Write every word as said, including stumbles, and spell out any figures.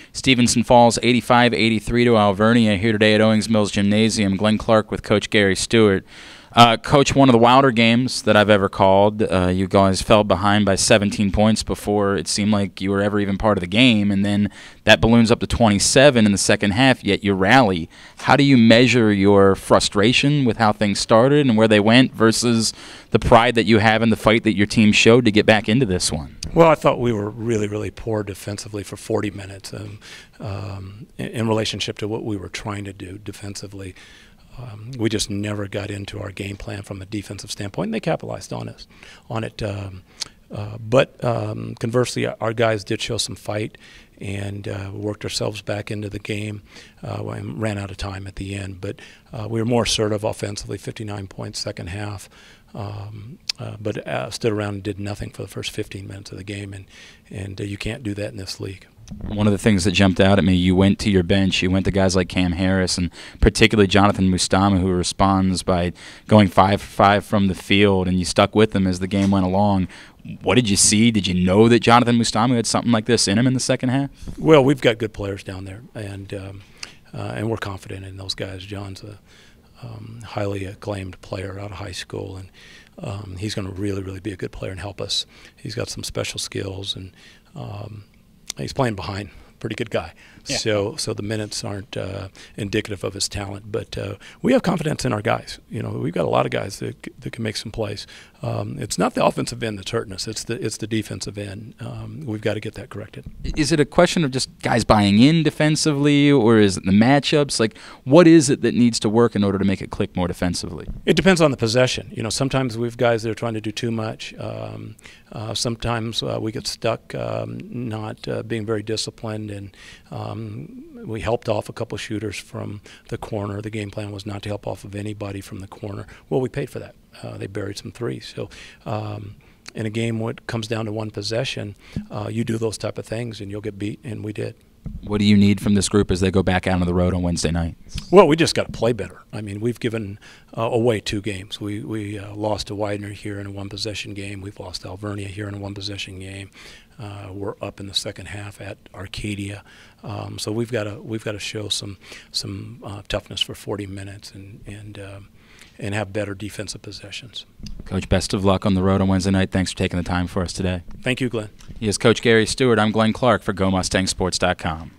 Stevenson falls eighty-five eighty-three to Alvernia here today at Owings Mills Gymnasium. Glenn Clark with Coach Gary Stewart. Uh, Coach, one of the wilder games that I've ever called. Uh, you guys fell behind by seventeen points before it seemed like you were ever even part of the game, and then that balloons up to twenty-seven in the second half, yet you rally. How do you measure your frustration with how things started and where they went versus the pride that you have in the fight that your team showed to get back into this one? Well, I thought we were really, really poor defensively for forty minutes um, um, in, in relationship to what we were trying to do defensively. Um, we just never got into our game plan from a defensive standpoint, and they capitalized on us, on it. Um, uh, but um, conversely, our guys did show some fight and uh, worked ourselves back into the game uh, and ran out of time at the end. But uh, we were more assertive offensively, fifty-nine points second half, um, uh, but uh, stood around and did nothing for the first fifteen minutes of the game, and, and uh, you can't do that in this league. One of the things that jumped out at me, you went to your bench, you went to guys like Cam Harris and particularly Jonathan Mustama, who responds by going five for five from the field, and you stuck with them as the game went along. What did you see? Did you know that Jonathan Mustama had something like this in him in the second half? Well, we've got good players down there, and um, uh, and we're confident in those guys. John's a um, highly acclaimed player out of high school, and um, he's going to really, really be a good player and help us. He's got some special skills, and um, he's playing behind, pretty good guy. Yeah. So, so the minutes aren't uh, indicative of his talent, but uh, we have confidence in our guys. You know, we've got a lot of guys that that can make some plays. Um, it's not the offensive end that's hurting us; it's the it's the defensive end. Um, we've got to get that corrected. Is it a question of just guys buying in defensively, or is it the matchups? Like, what is it that needs to work in order to make it click more defensively? It depends on the possession. You know, sometimes we've guys that are trying to do too much. Um, uh, sometimes uh, we get stuck um, not uh, being very disciplined, and um, we helped off a couple of shooters from the corner. The game plan was not to help off of anybody from the corner. Well, we paid for that. Uh, they buried some threes. So um, in a game when it comes down to one possession, uh, you do those type of things and you'll get beat, and we did. What do you need from this group as they go back out on the road on Wednesday night? Well, we just got to play better. I mean, we've given uh, away two games. We we uh, lost to Widener here in a one-possession game. We've lost to Alvernia here in a one-possession game. Uh, we're up in the second half at Arcadia, um, so we've got to we've got to show some some uh, toughness for forty minutes and and um, and have better defensive possessions. Coach, best of luck on the road on Wednesday night. Thanks for taking the time for us today. Thank you, Glenn. He is Coach Gary Stewart. I'm Glenn Clark for Go Mustang Sports dot com.